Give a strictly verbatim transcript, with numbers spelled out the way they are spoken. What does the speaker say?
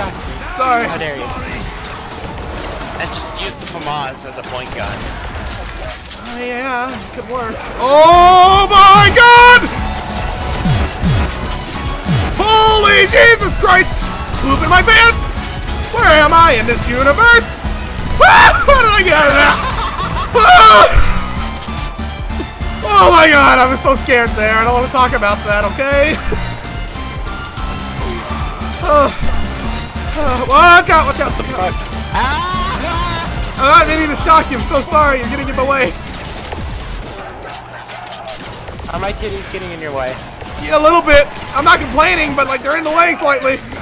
shocked me. Sorry. How dare you? And just use the FAMAS as a point gun. Oh yeah, could work. Oh my God! Holy Jesus Christ! Poop in my pants! Where am I in this universe? How did I get out of that? Oh my God, I was so scared there. I don't want to talk about that, okay? Oh. Uh, watch out, watch out, watch out. I didn't even shock you, I'm so sorry, you're getting in my way. Are my kitties getting in your way? Yeah, a little bit. I'm not complaining, but like they're in the way slightly.